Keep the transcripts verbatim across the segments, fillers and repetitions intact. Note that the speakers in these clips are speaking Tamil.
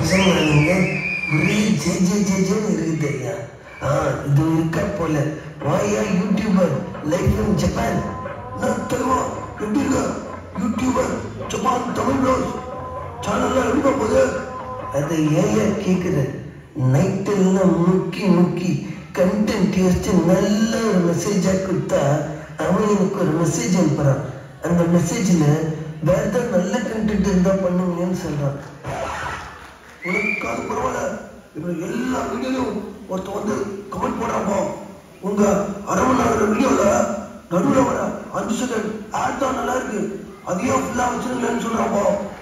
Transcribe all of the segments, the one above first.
ஃபங்க்ஷன் வாங்க ஒரே ஜே ஜே ஜே ஜேன்னு இருக்குது ஐயா. ஆ இது இருக்கா போல. வாயா யூடியூபர் லைஃப் இன் ஜப்பான். நான் தெரியுமா எப்படி இருக்கா யூடியூபர் ஜப்பான் தமிழ் ப்ளவுஸ் சேனல்லாம் எப்படி போகுது? அதை ஏயா கேட்குற? நைட்டெல்லாம் முக்கி முக்கி கண்டென்ட் யோசிச்சு நல்ல ஒரு மெசேஜாக கொடுத்தா அவன் எனக்கு ஒரு மெசேஜ் அனுப்புகிறான். அந்த மெசேஜில் வேற ஏதாவது நல்ல கண்டென்ட் இருந்தால் பண்ணுவீங்கன்னு சொல்கிறான். உனக்கு அது பரவாயில்ல. இப்போ எல்லா வீடியோலையும் ஒருத்தர் வந்து கமெண்ட் போடுறாப்போ உங்கள் அரை மணி நேரம் வீடியோவில் நடுவில் வர அஞ்சு செகண்ட் ஆட் தான் நல்லா இருக்கு, அதையும் ஃபுல்லாக வச்சுருங்களேன்னு சொல்கிறாப்போ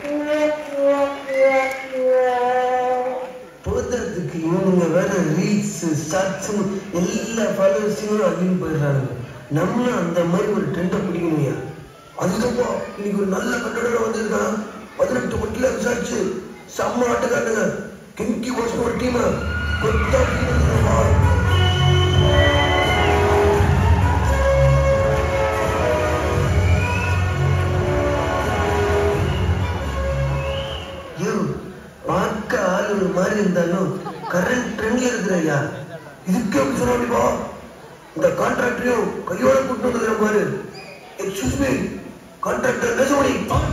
போதுறதுக்கு இவனுங்க வேற ரீல்ஸ் ஷார்ட்ஸு எல்லா ஃபாலோவர்ஸையும் அழிஞ்சு போயிடுறாங்க. நம்மளும் அந்த மாதிரி ஒரு ட்ரெண்டை பிடிக்கணும்யா. அதுக்கப்புறம் இன்னைக்கு ஒரு நல்ல கண்டோட வந்திருக்கான். பதினெட்டு மட்டில விசாரிச்சு செம்ம ஆட்டக்காட்டுங்க. கெங்கி பாய்ஸ் ஒரு டீம் கொத்தா பார்க்க ஆள் ஒரு மாதிரி இருந்தாலும் கரண்ட் ட்ரெண்ட்ல இருக்கிறையா. இதுக்கு எப்படி சொல்ல முடியுமா? இந்த கான்ட்ராக்டரையும் கையோட கூட்டு வந்துக்கிற மாதிரி. எக்ஸ்கியூஸ் மீ கான்ட்ராக்டர் பேச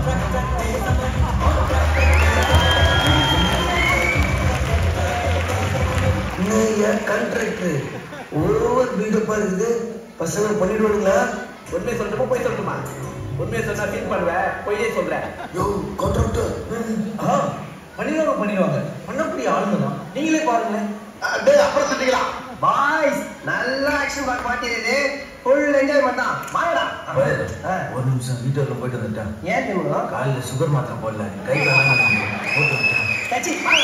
கான்ட்ராக்டர் ஓவர் பில்டப்பா இருக்குது. பசங்க பண்ணிடுவானுங்களா? உண்மையை சொல்லணுமா போய் சொல்லணுமா? உண்மையை சொன்னா ஃபீல் பண்ணுவேன், பொய்யே சொல்றேன். யோ கான்ட்ராக்டர் பண்ணிடுவாங்க பண்ணிடுவாங்க பண்ணக்கூடிய ஆளுங்க தான். நீங்களே பாருங்க. அப்புறம் சொல்லிக்கலாம் பாய்ஸ். நல்ல ஆக்ஷன் பார்க்க மாட்டேங்குது. ஃபுல் என்ஜாய்மெண்ட் தான். வாங்கடா. ஒரு நிமிஷம் வீட்டுல போயிட்டு வந்துட்டேன். ஏன் தெரியுமா? காலையில் சுகர் மாத்திரை போடல, கை காலம் போட்டு வந்துட்டேன். கட்சி வாங்க.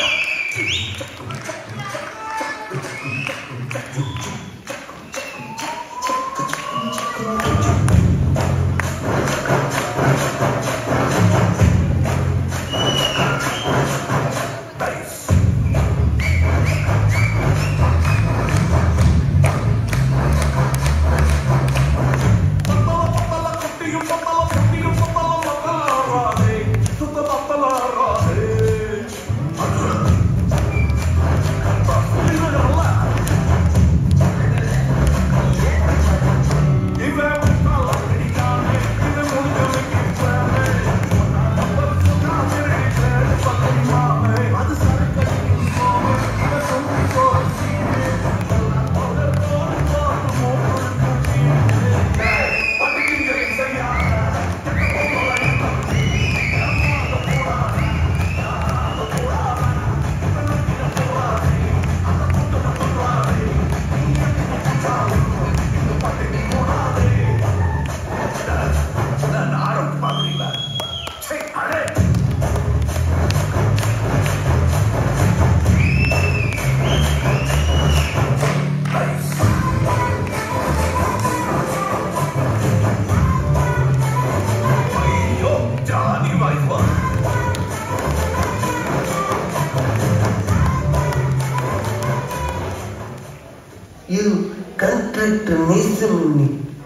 கான்ட்ராக்டர் நேசமணி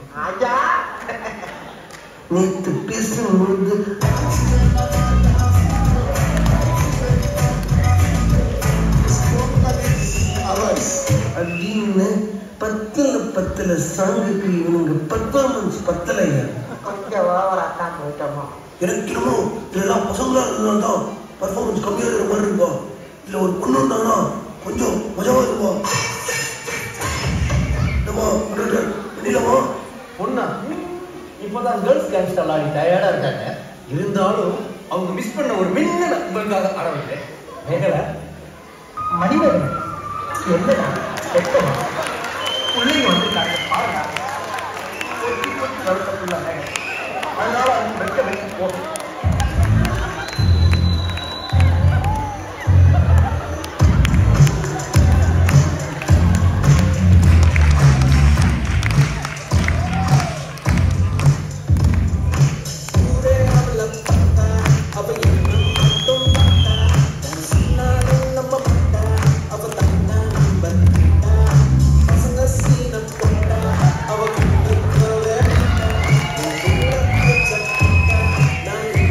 நேற்று பேசும்போது அப்படின்னு பத்துல பத்துல சாங்குக்கு இவனுங்க பர்ஃபார்மன்ஸ் பத்தலையா. எனக்கு என்னமோ இதெல்லாம் பசங்களா இருந்தால்தான் பர்ஃபார்மன்ஸ் கம்மியாக இருக்கிற மாதிரி இருக்கும். இல்லை ஒரு பொண்ணு இருந்தாங்கன்னா கொஞ்சம் மஜாவா இருக்கும். பொண்ணா இப்பதான் கேர்ள்ஸ் கேங்ஸ்டர் ஆடி டயர்டா இருக்காங்க. இருந்தாலும் அவங்க மிஸ் பண்ண ஒரு மின்னல உங்களுக்காக ஆரம்பிக்கிறேன். மேகல மணிவன் என்னடா செட்டமா பிள்ளைங்க வந்துட்டாங்க பாருங்க. அதனால அவங்க வெட்ட வெட்டி போகும். Night.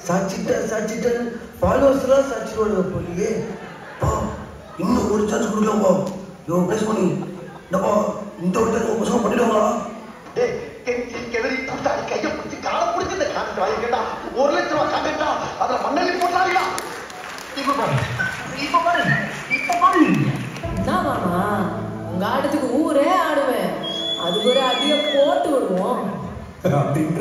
சாச்சிட்டா சாச்சிட்டான்னு ஃபாலோவர்ஸ்லாம் சாச்சிடுவானுங்க போலியே. பா இன்னும் ஒரு சான்ஸ் கொடுக்கலாம்ப்பா. யோ பேஸ் பண்ணி டப்பா இந்த ஒரு டைம் உங்க பசங்க பண்ணிடுவாங்களா? டேய் கெஞ்சி கெதறி கூட்டாளி கையை பிடிச்சி காலை பிடிச்சி இந்த காசு வாங்கி கேட்டா ஒரு லட்சம் ரூபாய் காட்டுட்டா அதுல மண்ணெல்லி போட்டாங்களா? இப்ப பாரு இப்ப பாரு இப்ப பாரு என்ன மாமா உங்க ஆட்டத்துக்கு ஊரே ஆடுவேன், அதுக்கு ஒரு அடிய போட்டு விடுவோம் அப்படின்ற.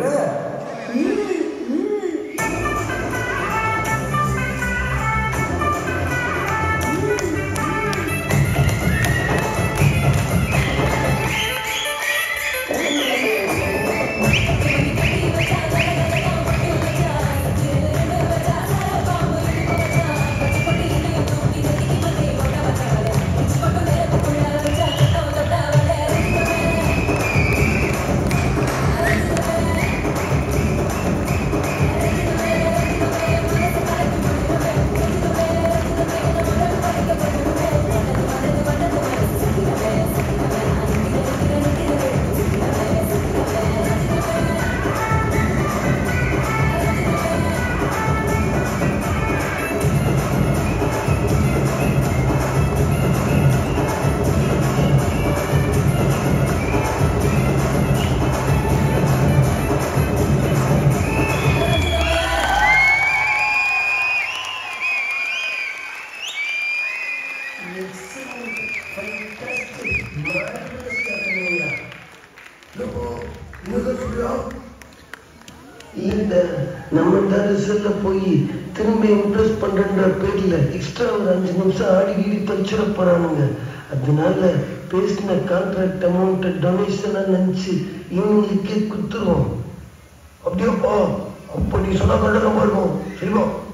நம்ம தான் ரிசல்ட்ல போய் திரும்ப இம்ப்ரெஸ் பண்றன்ற பேர்ல எக்ஸ்ட்ரா ஒரு அஞ்சு நிமிஷம் ஆடி கீடி பறிச்சுட போறானுங்க. அதனால பேசின கான்ட்ராக்ட் அமௌண்ட் டொனேஷனா நினைச்சு இவங்களுக்கே குத்துருவோம். அப்படியேப்பா அப்ப நீ சொன்னா கண்டனமா இருக்கும். சரிவா?